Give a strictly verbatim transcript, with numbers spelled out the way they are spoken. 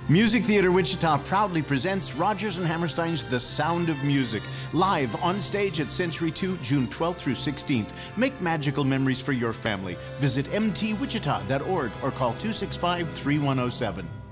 Music Theater Wichita proudly presents Rodgers and Hammerstein's The Sound of Music, live on stage at Century two, June twelfth through sixteenth. Make magical memories for your family. Visit m t wichita dot org or call two six five, three one zero seven.